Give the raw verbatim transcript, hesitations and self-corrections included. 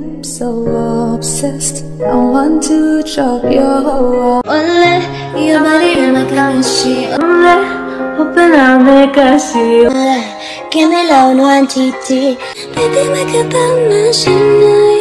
I'm so obsessed, I want to drop your wall. Ole, your body in my chemistry. Ole, open up, make us see. Ole, give me love, no T T. Baby, make a bad machine.